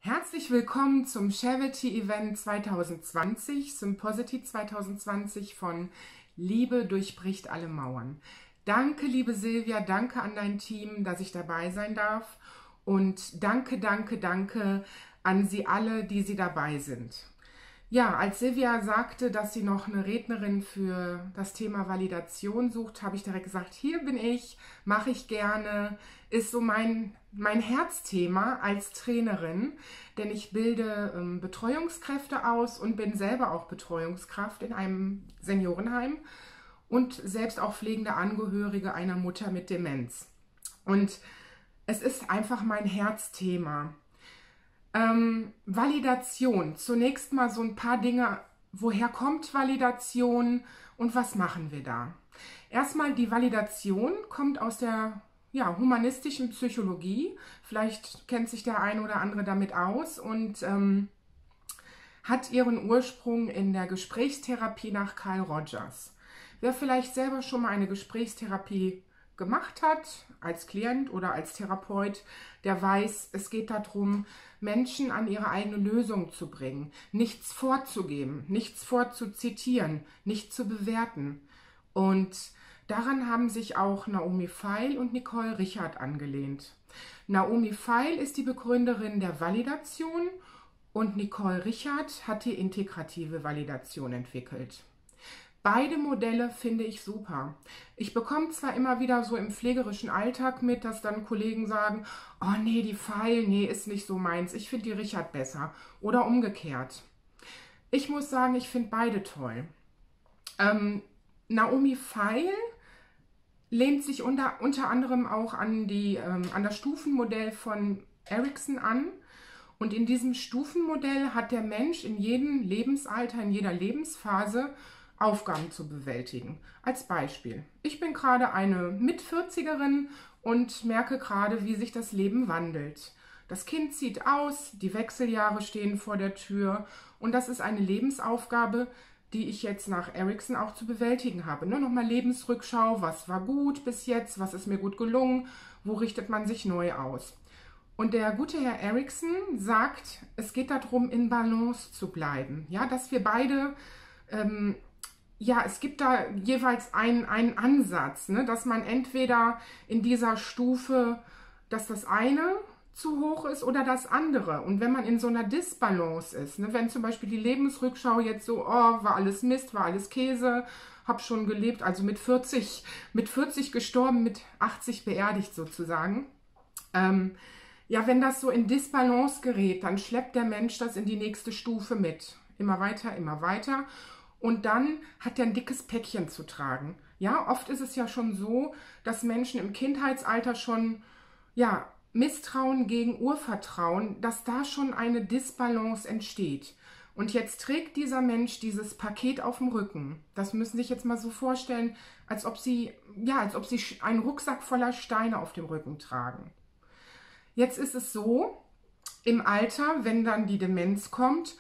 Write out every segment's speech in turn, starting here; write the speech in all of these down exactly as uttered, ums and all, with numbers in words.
Herzlich willkommen zum Charity Event zwanzig zwanzig, Symposity zwanzig zwanzig von Liebe durchbricht alle Mauern. Danke, liebe Silvia, danke an dein Team, dass ich dabei sein darf. Und danke, danke, danke an Sie alle, die Sie dabei sind. Ja, als Silvia sagte, dass sie noch eine Rednerin für das Thema Validation sucht, habe ich direkt gesagt, hier bin ich, mache ich gerne, ist so mein, mein Herzthema als Trainerin, denn ich bilde ähm, Betreuungskräfte aus und bin selber auch Betreuungskraft in einem Seniorenheim und selbst auch pflegende Angehörige einer Mutter mit Demenz. Und es ist einfach mein Herzthema. Ähm, Validation. Zunächst mal so ein paar Dinge, woher kommt Validation und was machen wir da? Erstmal, die Validation kommt aus der ja, humanistischen Psychologie. Vielleicht kennt sich der eine oder andere damit aus und ähm, hat ihren Ursprung in der Gesprächstherapie nach Carl Rogers. Wer vielleicht selber schon mal eine Gesprächstherapie gemacht hat, als Klient oder als Therapeut, der weiß, es geht darum, Menschen an ihre eigene Lösung zu bringen, nichts vorzugeben, nichts vorzuzitieren, nicht zu bewerten. Und daran haben sich auch Naomi Feil und Nicole Richard angelehnt. Naomi Feil ist die Begründerin der Validation und Nicole Richard hat die integrative Validation entwickelt. Beide Modelle finde ich super. Ich bekomme zwar immer wieder so im pflegerischen Alltag mit, dass dann Kollegen sagen, oh nee, die Feil, nee, ist nicht so meins, ich finde die Richard besser. Oder umgekehrt. Ich muss sagen, ich finde beide toll. Ähm, Naomi Feil lehnt sich unter, unter anderem auch an, die, ähm, an das Stufenmodell von Erikson an. Und in diesem Stufenmodell hat der Mensch in jedem Lebensalter, in jeder Lebensphase Aufgaben zu bewältigen. Als Beispiel, ich bin gerade eine Mitvierzigerin und merke gerade, wie sich das Leben wandelt. Das Kind zieht aus, die Wechseljahre stehen vor der Tür und das ist eine Lebensaufgabe, die ich jetzt nach Erikson auch zu bewältigen habe. Nur nochmal Lebensrückschau, was war gut bis jetzt, was ist mir gut gelungen, wo richtet man sich neu aus. Und der gute Herr Erikson sagt, es geht darum, in Balance zu bleiben. Ja, dass wir beide ähm, Ja, es gibt da jeweils einen, einen Ansatz, ne, dass man entweder in dieser Stufe, dass das eine zu hoch ist oder das andere. Und wenn man in so einer Disbalance ist, ne, wenn zum Beispiel die Lebensrückschau jetzt so, oh, war alles Mist, war alles Käse, hab schon gelebt, also mit vierzig, mit vierzig gestorben, mit achtzig beerdigt sozusagen. Ähm, ja, wenn das so in Disbalance gerät, dann schleppt der Mensch das in die nächste Stufe mit. Immer weiter, immer weiter. Und dann hat er ein dickes Päckchen zu tragen. Ja, oft ist es ja schon so, dass Menschen im Kindheitsalter schon, ja, Misstrauen gegen Urvertrauen, dass da schon eine Disbalance entsteht. Und jetzt trägt dieser Mensch dieses Paket auf dem Rücken. Das müssen Sie sich jetzt mal so vorstellen, als ob Sie, ja, als ob Sie einen Rucksack voller Steine auf dem Rücken tragen. Jetzt ist es so, im Alter, wenn dann die Demenz kommt,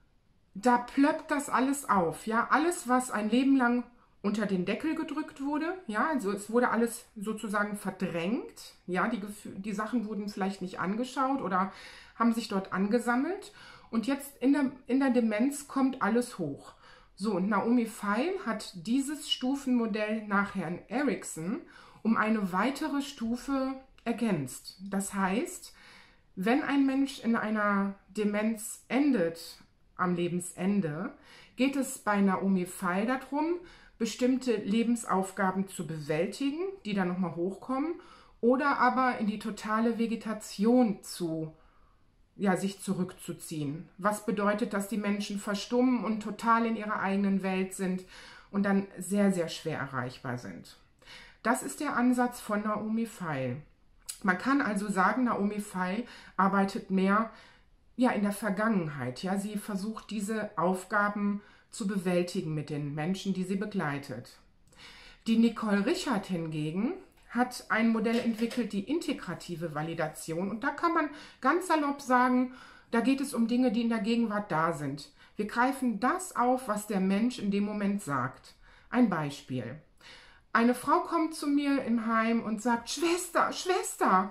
da plöppt das alles auf, ja, alles, was ein Leben lang unter den Deckel gedrückt wurde, ja, also es wurde alles sozusagen verdrängt, ja, die, die Sachen wurden vielleicht nicht angeschaut oder haben sich dort angesammelt und jetzt in der, in der Demenz kommt alles hoch. So, und Naomi Feil hat dieses Stufenmodell nach Herrn Erikson um eine weitere Stufe ergänzt. Das heißt, wenn ein Mensch in einer Demenz endet, am Lebensende, geht es bei Naomi Feil darum, bestimmte Lebensaufgaben zu bewältigen, die dann nochmal hochkommen, oder aber in die totale Vegetation zu, ja, sich zurückzuziehen. Was bedeutet, dass die Menschen verstummen und total in ihrer eigenen Welt sind und dann sehr, sehr schwer erreichbar sind. Das ist der Ansatz von Naomi Feil. Man kann also sagen, Naomi Feil arbeitet mehr ja, in der Vergangenheit, ja, sie versucht diese Aufgaben zu bewältigen mit den Menschen, die sie begleitet. Die Nicole Richard hingegen hat ein Modell entwickelt, die integrative Validation. Und da kann man ganz salopp sagen, da geht es um Dinge, die in der Gegenwart da sind. Wir greifen das auf, was der Mensch in dem Moment sagt. Ein Beispiel. Eine Frau kommt zu mir im Heim und sagt, Schwester, Schwester,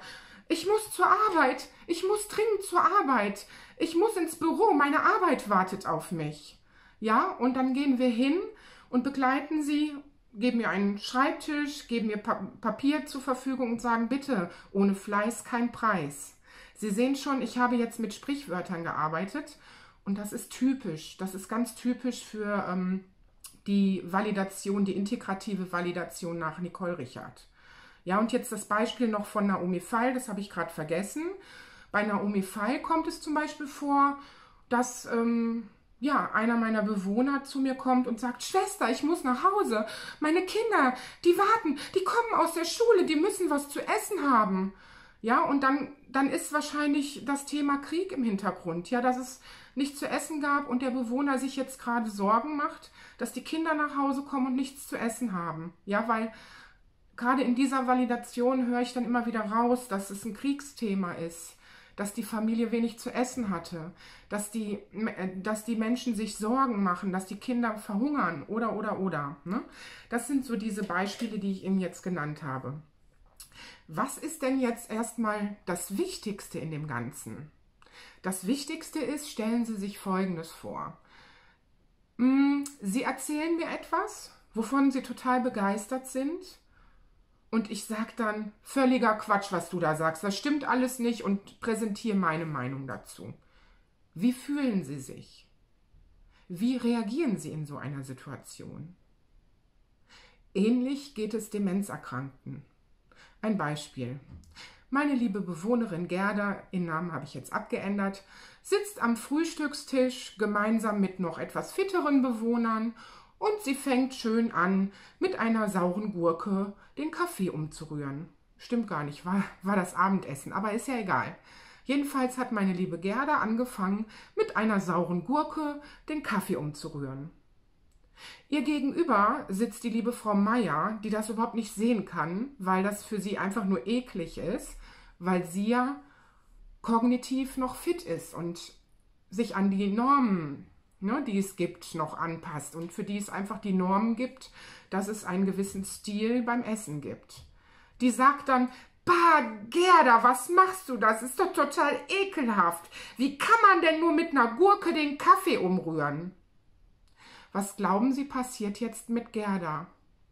ich muss zur Arbeit, ich muss dringend zur Arbeit, ich muss ins Büro, meine Arbeit wartet auf mich. Ja, und dann gehen wir hin und begleiten sie, geben mir einen Schreibtisch, geben mir pa Papier zur Verfügung und sagen, bitte, ohne Fleiß kein Preis. Sie sehen schon, ich habe jetzt mit Sprichwörtern gearbeitet und das ist typisch, das ist ganz typisch für ähm, die Validation, die integrative Validation nach Nicole Richard. Ja, und jetzt das Beispiel noch von Naomi Feil, das habe ich gerade vergessen. Bei Naomi Feil kommt es zum Beispiel vor, dass ähm, ja, einer meiner Bewohner zu mir kommt und sagt, Schwester, ich muss nach Hause. Meine Kinder, die warten, die kommen aus der Schule, die müssen was zu essen haben. Ja, und dann, dann ist wahrscheinlich das Thema Krieg im Hintergrund. Ja, dass es nichts zu essen gab und der Bewohner sich jetzt gerade Sorgen macht, dass die Kinder nach Hause kommen und nichts zu essen haben. Ja, weil gerade in dieser Validation höre ich dann immer wieder raus, dass es ein Kriegsthema ist, dass die Familie wenig zu essen hatte, dass die, dass die Menschen sich Sorgen machen, dass die Kinder verhungern oder, oder, oder. Ne? Das sind so diese Beispiele, die ich Ihnen jetzt genannt habe. Was ist denn jetzt erstmal das Wichtigste in dem Ganzen? Das Wichtigste ist, stellen Sie sich Folgendes vor. Sie erzählen mir etwas, wovon Sie total begeistert sind. Und ich sage dann, völliger Quatsch, was du da sagst. Das stimmt alles nicht und präsentiere meine Meinung dazu. Wie fühlen Sie sich? Wie reagieren Sie in so einer Situation? Ähnlich geht es Demenzerkrankten. Ein Beispiel. Meine liebe Bewohnerin Gerda, ihren Namen habe ich jetzt abgeändert, sitzt am Frühstückstisch gemeinsam mit noch etwas fitteren Bewohnern und sie fängt schön an, mit einer sauren Gurke den Kaffee umzurühren. Stimmt gar nicht, war, war das Abendessen, aber ist ja egal. Jedenfalls hat meine liebe Gerda angefangen, mit einer sauren Gurke den Kaffee umzurühren. Ihr gegenüber sitzt die liebe Frau Meier, die das überhaupt nicht sehen kann, weil das für sie einfach nur eklig ist, weil sie ja kognitiv noch fit ist und sich an die Normen, ne, die es gibt, noch anpasst und für die es einfach die Normen gibt, dass es einen gewissen Stil beim Essen gibt. Die sagt dann, bah, Gerda, was machst du? Das ist doch total ekelhaft. Wie kann man denn nur mit einer Gurke den Kaffee umrühren? Was glauben Sie passiert jetzt mit Gerda?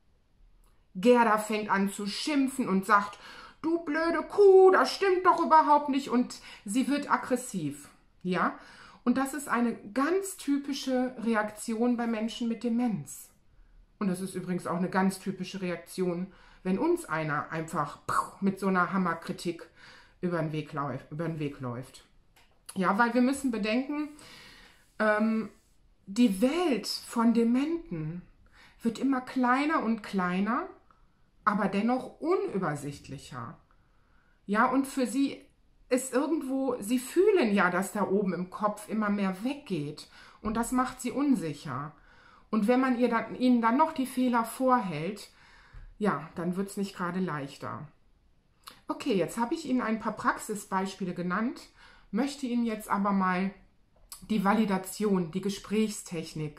Gerda fängt an zu schimpfen und sagt, du blöde Kuh, das stimmt doch überhaupt nicht. Und sie wird aggressiv. Ja? Und das ist eine ganz typische Reaktion bei Menschen mit Demenz. Und das ist übrigens auch eine ganz typische Reaktion, wenn uns einer einfach mit so einer Hammerkritik über den Weg läuft. Über den Weg läuft. Ja, weil wir müssen bedenken, ähm, die Welt von Dementen wird immer kleiner und kleiner, aber dennoch unübersichtlicher. Ja, und für sie ist irgendwo, sie fühlen ja, dass da oben im Kopf immer mehr weggeht und das macht sie unsicher. Und wenn man ihr dann, ihnen dann noch die Fehler vorhält, ja, dann wird es nicht gerade leichter. Okay, jetzt habe ich Ihnen ein paar Praxisbeispiele genannt, möchte Ihnen jetzt aber mal die Validation, die Gesprächstechnik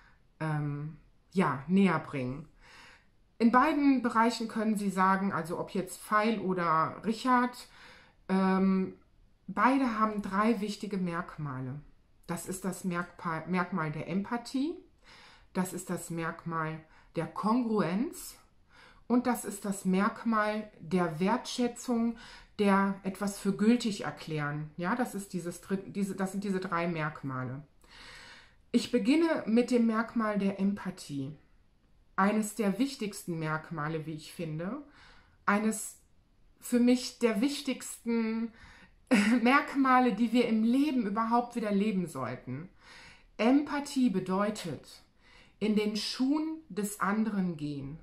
ähm, ja, näher bringen. In beiden Bereichen können Sie sagen, also ob jetzt Feil oder Richard, ähm, beide haben drei wichtige Merkmale. Das ist das Merkmal, Merkmal der Empathie, das ist das Merkmal der Kongruenz und das ist das Merkmal der Wertschätzung, der etwas für gültig erklären. Ja, das ist dieses, diese, das sind diese drei Merkmale. Ich beginne mit dem Merkmal der Empathie. Eines der wichtigsten Merkmale, wie ich finde. Eines für mich der wichtigsten Merkmale, die wir im Leben überhaupt wieder leben sollten. Empathie bedeutet, in den Schuhen des anderen gehen.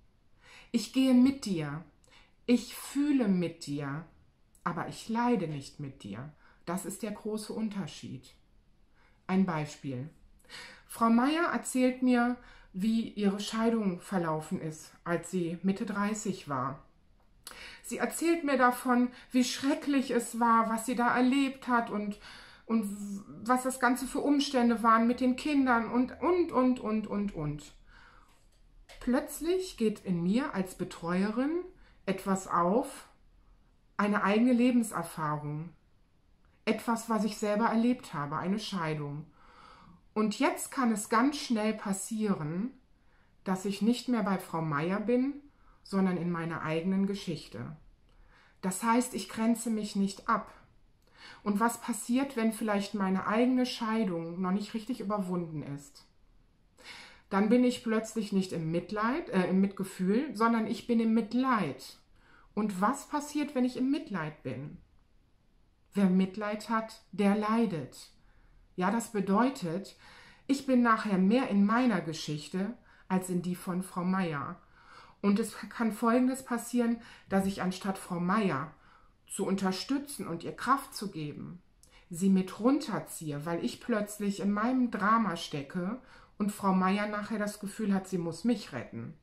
Ich gehe mit dir. Ich fühle mit dir, aber ich leide nicht mit dir. Das ist der große Unterschied. Ein Beispiel. Frau Meier erzählt mir, wie ihre Scheidung verlaufen ist, als sie Mitte dreißig war. Sie erzählt mir davon, wie schrecklich es war, was sie da erlebt hat und, und was das Ganze für Umstände waren mit den Kindern und, und, und, und, und, und. Plötzlich geht in mir als Betreuerin etwas auf, eine eigene Lebenserfahrung, etwas, was ich selber erlebt habe, eine Scheidung. Und jetzt kann es ganz schnell passieren, dass ich nicht mehr bei Frau Meier bin, sondern in meiner eigenen Geschichte. Das heißt, ich grenze mich nicht ab. Und was passiert, wenn vielleicht meine eigene Scheidung noch nicht richtig überwunden ist? Dann bin ich plötzlich nicht im Mitleid, äh, im Mitgefühl, sondern ich bin im Mitleid. Und was passiert, wenn ich im Mitleid bin? Wer Mitleid hat, der leidet. Ja, das bedeutet, ich bin nachher mehr in meiner Geschichte als in die von Frau Meier. Und es kann Folgendes passieren, dass ich anstatt Frau Meier zu unterstützen und ihr Kraft zu geben, sie mit runterziehe, weil ich plötzlich in meinem Drama stecke und Frau Meier nachher das Gefühl hat, sie muss mich retten.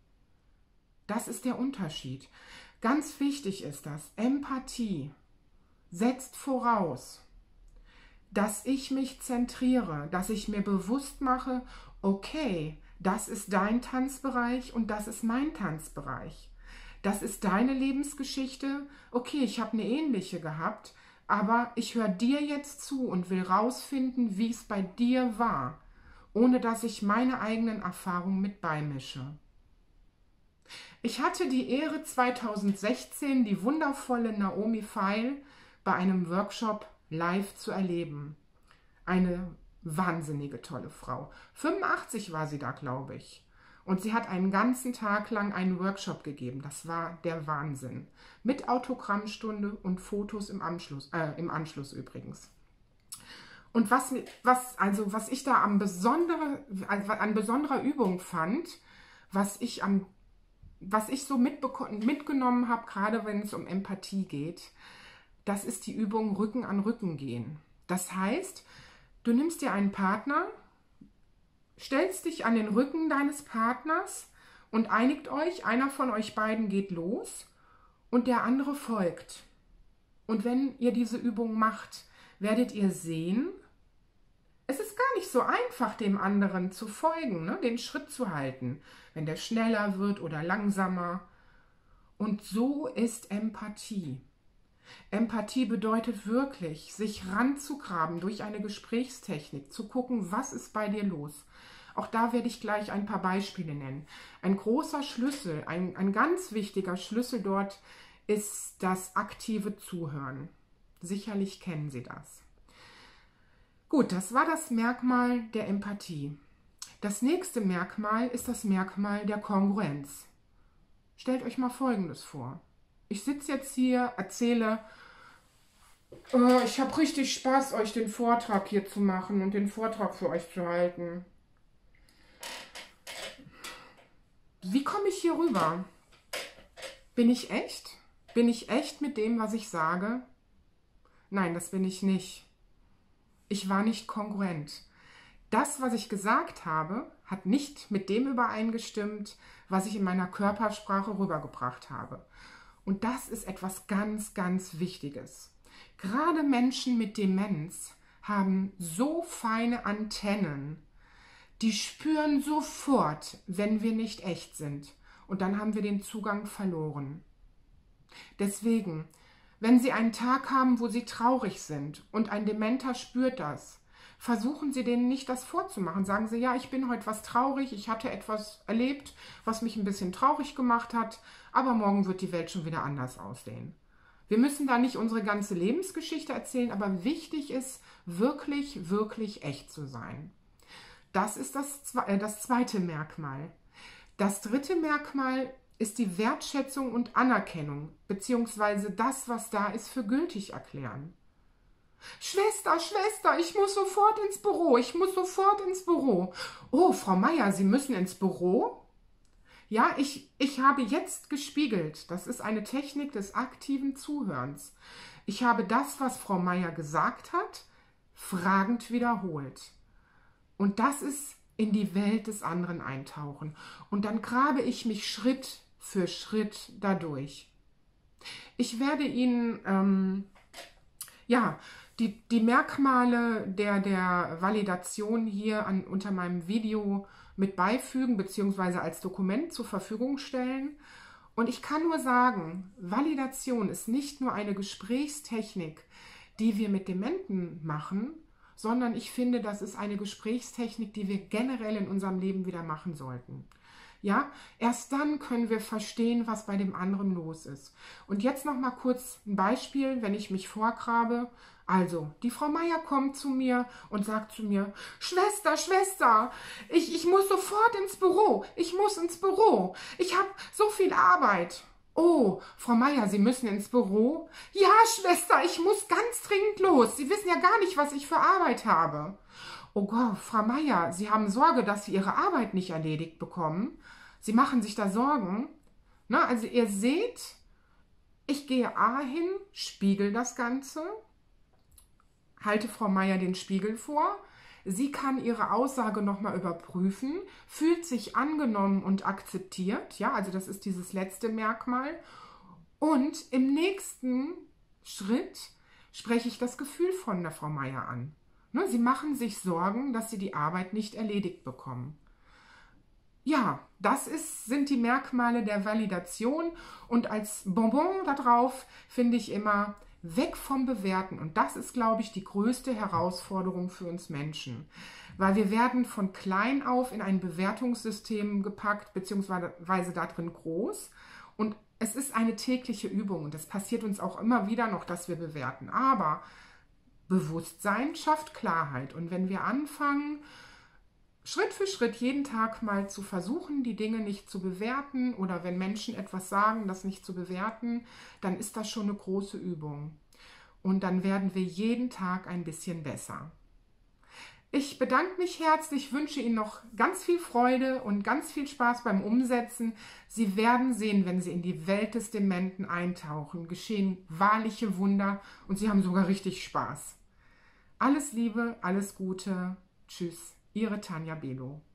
Das ist der Unterschied. Ganz wichtig ist das, Empathie setzt voraus, dass ich mich zentriere, dass ich mir bewusst mache, okay, das ist dein Tanzbereich und das ist mein Tanzbereich. Das ist deine Lebensgeschichte, okay, ich habe eine ähnliche gehabt, aber ich höre dir jetzt zu und will rausfinden, wie es bei dir war, ohne dass ich meine eigenen Erfahrungen mit beimische. Ich hatte die Ehre, zweitausendsechzehn die wundervolle Naomi Feil bei einem Workshop live zu erleben. Eine wahnsinnige tolle Frau. fünfundachtzig war sie da, glaube ich. Und sie hat einen ganzen Tag lang einen Workshop gegeben. Das war der Wahnsinn. Mit Autogrammstunde und Fotos im Anschluss, äh, im Anschluss übrigens. Und was, was, also was ich da am besondere, an besonderer Übung fand, was ich, am, was ich so mitgenommen habe, gerade wenn es um Empathie geht, das ist die Übung Rücken an Rücken gehen. Das heißt, du nimmst dir einen Partner, stellst dich an den Rücken deines Partners und einigt euch, einer von euch beiden geht los und der andere folgt. Und wenn ihr diese Übung macht, werdet ihr sehen, es ist gar nicht so einfach, dem anderen zu folgen, ne? Den Schritt zu halten, wenn der schneller wird oder langsamer. Und so ist Empathie. Empathie bedeutet wirklich, sich ranzugraben durch eine Gesprächstechnik, zu gucken, was ist bei dir los. Auch da werde ich gleich ein paar Beispiele nennen. Ein großer Schlüssel, ein, ein ganz wichtiger Schlüssel dort ist das aktive Zuhören. Sicherlich kennen Sie das. Gut, das war das Merkmal der Empathie. Das nächste Merkmal ist das Merkmal der Kongruenz. Stellt euch mal Folgendes vor. Ich sitze jetzt hier, erzähle, oh, ich habe richtig Spaß, euch den Vortrag hier zu machen und den Vortrag für euch zu halten. Wie komme ich hier rüber? Bin ich echt? Bin ich echt mit dem, was ich sage? Nein, das bin ich nicht. Ich war nicht kongruent. Das, was ich gesagt habe, hat nicht mit dem übereingestimmt, was ich in meiner Körpersprache rübergebracht habe. Und das ist etwas ganz, ganz Wichtiges. Gerade Menschen mit Demenz haben so feine Antennen, die spüren sofort, wenn wir nicht echt sind. Und dann haben wir den Zugang verloren. Deswegen, wenn Sie einen Tag haben, wo Sie traurig sind und ein Dementer spürt das, versuchen Sie denen nicht das vorzumachen. Sagen Sie, ja, ich bin heute was traurig, ich hatte etwas erlebt, was mich ein bisschen traurig gemacht hat, aber morgen wird die Welt schon wieder anders aussehen. Wir müssen da nicht unsere ganze Lebensgeschichte erzählen, aber wichtig ist, wirklich, wirklich echt zu sein. Das ist das, äh, das zweite Merkmal. Das dritte Merkmal ist die Wertschätzung und Anerkennung, beziehungsweise das, was da ist, für gültig erklären. Schwester, Schwester, ich muss sofort ins Büro, ich muss sofort ins Büro. Oh, Frau Meier, Sie müssen ins Büro? Ja, ich, ich habe jetzt gespiegelt. Das ist eine Technik des aktiven Zuhörens. Ich habe das, was Frau Meier gesagt hat, fragend wiederholt. Und das ist in die Welt des anderen eintauchen. Und dann grabe ich mich Schritt für Schritt dadurch. Ich werde Ihnen, ähm, ja, die, die Merkmale der, der Validation hier an, unter meinem Video mit beifügen, beziehungsweise als Dokument zur Verfügung stellen. Und ich kann nur sagen, Validation ist nicht nur eine Gesprächstechnik, die wir mit Dementen machen, sondern ich finde, das ist eine Gesprächstechnik, die wir generell in unserem Leben wieder machen sollten. Ja, erst dann können wir verstehen, was bei dem anderen los ist. Und jetzt noch mal kurz ein Beispiel, wenn ich mich vorgrabe. Also, die Frau Meier kommt zu mir und sagt zu mir, Schwester, Schwester, ich, ich muss sofort ins Büro, ich muss ins Büro, ich habe so viel Arbeit. Oh, Frau Meier, Sie müssen ins Büro? Ja, Schwester, ich muss ganz dringend los, Sie wissen ja gar nicht, was ich für Arbeit habe. Oh Gott, Frau Meier, Sie haben Sorge, dass Sie Ihre Arbeit nicht erledigt bekommen. Sie machen sich da Sorgen. Na, also ihr seht, ich gehe A hin, spiegel das Ganze, halte Frau Meier den Spiegel vor. Sie kann ihre Aussage nochmal überprüfen, fühlt sich angenommen und akzeptiert. Ja, also das ist dieses letzte Merkmal. Und im nächsten Schritt spreche ich das Gefühl von der Frau Meier an. Ne, sie machen sich Sorgen, dass sie die Arbeit nicht erledigt bekommen. Ja, das ist, sind die Merkmale der Validation und als Bonbon darauf finde ich immer weg vom Bewerten. Und das ist, glaube ich, die größte Herausforderung für uns Menschen, weil wir werden von klein auf in ein Bewertungssystem gepackt, beziehungsweise da drin groß. Und es ist eine tägliche Übung und es passiert uns auch immer wieder noch, dass wir bewerten. Aber Bewusstsein schafft Klarheit. Und wenn wir anfangen, Schritt für Schritt jeden Tag mal zu versuchen, die Dinge nicht zu bewerten oder wenn Menschen etwas sagen, das nicht zu bewerten, dann ist das schon eine große Übung. Und dann werden wir jeden Tag ein bisschen besser. Ich bedanke mich herzlich, wünsche Ihnen noch ganz viel Freude und ganz viel Spaß beim Umsetzen. Sie werden sehen, wenn Sie in die Welt des Dementen eintauchen, geschehen wahrliche Wunder und Sie haben sogar richtig Spaß. Alles Liebe, alles Gute. Tschüss. Ihre Tanja Belo.